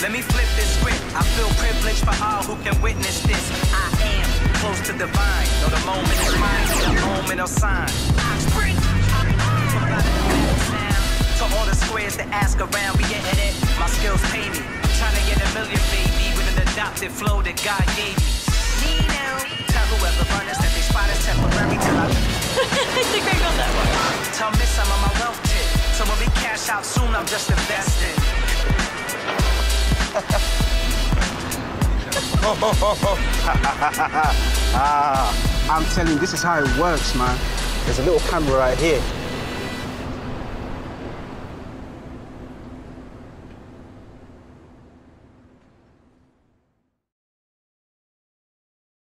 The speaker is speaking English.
Let me flip this script. I feel privileged for all who can witness this. I am close to divine. Though the moment is mine, the moment of sign. I sprint. To all the squares that ask around, we getting it. My skills pay me. Trying to get a million, baby, with an adopted flow that God gave me. Me now. Tell whoever run us that they spot us temporary till I think I got that one. Tell Miss I'm on my wealth tip. So when we cash out soon, I'm just investing. I'm telling you, this is how it works, man. There's a little camera right here.